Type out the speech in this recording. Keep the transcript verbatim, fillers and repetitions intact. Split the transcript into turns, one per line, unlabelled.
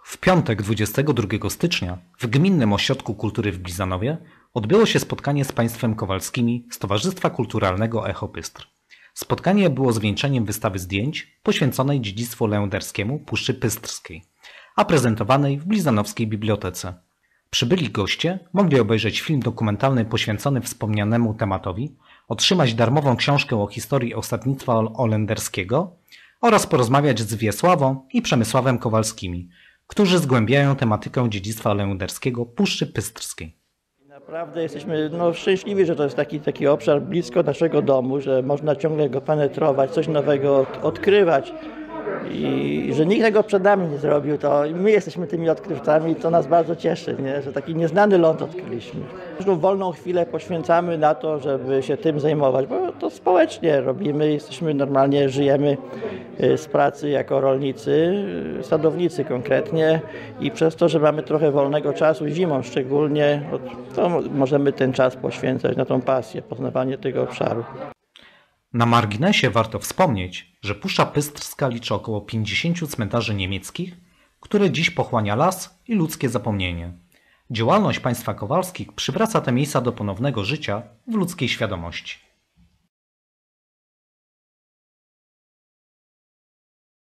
W piątek dwudziestego drugiego stycznia w Gminnym Ośrodku Kultury w Blizanowie odbyło się spotkanie z państwem Kowalskimi z Towarzystwa Kulturalnego Echo Pystr. Spotkanie było zwieńczeniem wystawy zdjęć poświęconej dziedzictwu lełderskiemu Puszczy Pystrskiej, a prezentowanej w Blizanowskiej Bibliotece. Przybyli goście mogli obejrzeć film dokumentalny poświęcony wspomnianemu tematowi, otrzymać darmową książkę o historii osadnictwa holenderskiego oraz porozmawiać z Wiesławą i Przemysławem Kowalskimi, którzy zgłębiają tematykę dziedzictwa lełderskiego Puszczy Pystrskiej.
Naprawdę jesteśmy no, szczęśliwi, że to jest taki, taki obszar blisko naszego domu, że można ciągle go penetrować, coś nowego odkrywać i że nikt tego przed nami nie zrobił, to my jesteśmy tymi odkrywcami i to nas bardzo cieszy, nie? Że taki nieznany ląd odkryliśmy. Każdą wolną chwilę poświęcamy na to, żeby się tym zajmować, bo to społecznie robimy, jesteśmy normalnie, żyjemy z pracy jako rolnicy, sadownicy konkretnie i przez to, że mamy trochę wolnego czasu, zimą szczególnie, to możemy ten czas poświęcać na tą pasję, poznawanie tego obszaru.
Na marginesie warto wspomnieć, że Puszcza Pystrska liczy około pięćdziesięciu cmentarzy niemieckich, które dziś pochłania las i ludzkie zapomnienie. Działalność państwa Kowalskich przywraca te miejsca do ponownego życia w ludzkiej świadomości.